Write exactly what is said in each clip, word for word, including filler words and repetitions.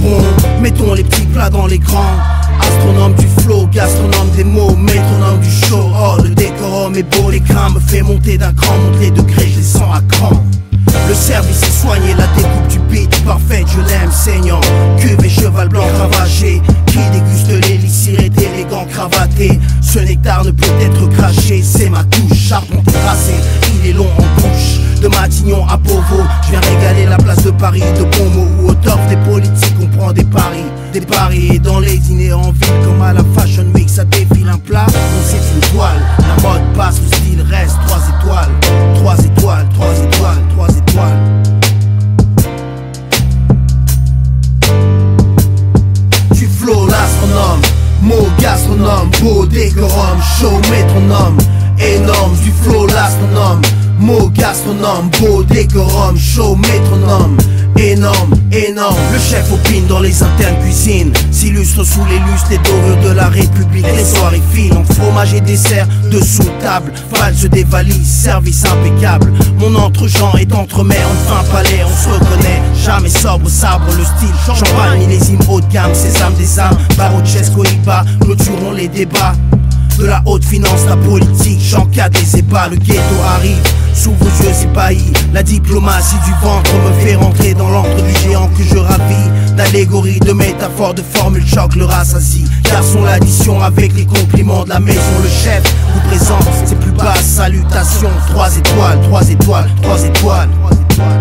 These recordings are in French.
bon, mettons les petits plats dans les grands. Astronome du flow, gastronome des mots, métronome du show. Oh, le décorum est beau, l'écran me fait monter d'un cran, monte les degrés, je les sens à cran. Le service est soigné, la découpe du beat parfaite, je l'aime saignant. Cuve et cheval blanc ravagé, qui déguste l'élixir est élégant cravaté. Ce nectar ne peut être craché, c'est ma touche, charpente tracée, il est long en bouche. De Matignon à Beauvau, je viens régaler la place de Paris. De bons mots ou au torf des politiques, on prend des paris. Des paris et dans les dîners en ville, comme à la Fashion Week, ça défile un plat. Non, c'est une toile, la mode passe, le style reste. Trois étoiles, trois étoiles, trois étoiles, trois étoiles. Du flow, l'astronome, mot gastronome, beau décorum, show métronome. Énorme, du flow, l'astronome. Mot gastronome, beau décorum, show métronome. Énorme, énorme, le chef opine dans les internes cuisines. S'illustre sous les lustres, les dorures de la République. Les soirées filent en fromage et dessert, dessous table. Valse des valises, service impeccable. Mon entre-gens est entremets, enfin palais, on se reconnaît. Jamais sobre, sabre le style. Champagne, millésime, haut de gamme, sésame des âmes. Barochesco, Iba, clôturons les débats. De la haute finance, la politique, j'encadre des ébats, le ghetto arrive, sous vos yeux ébahis. La diplomatie du ventre me fait rentrer dans l'antre du géant que je ravis. D'allégories, de métaphores, de formules choc le rassasie. Garçon, l'addition avec les compliments de la maison. Le chef vous présente ses plus basses salutations. Trois étoiles, trois étoiles, trois étoiles, trois étoiles.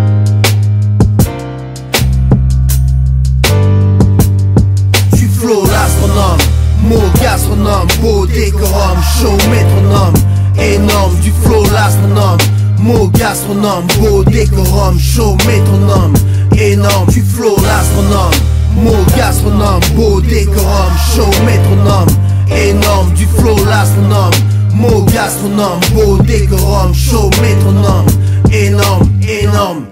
Du flow, l'astronome. Mot gastronome, beau décorum, show métronome. Énorme, du flow l'astronome. Mot gastronome, beau décorum, show métronome. Énorme, du flow l'astronome. Mot gastronome, beau décorum, show métronome. Énorme, du flow l'astronome. Mot gastronome, beau décorum, show métronome. Énorme, énorme.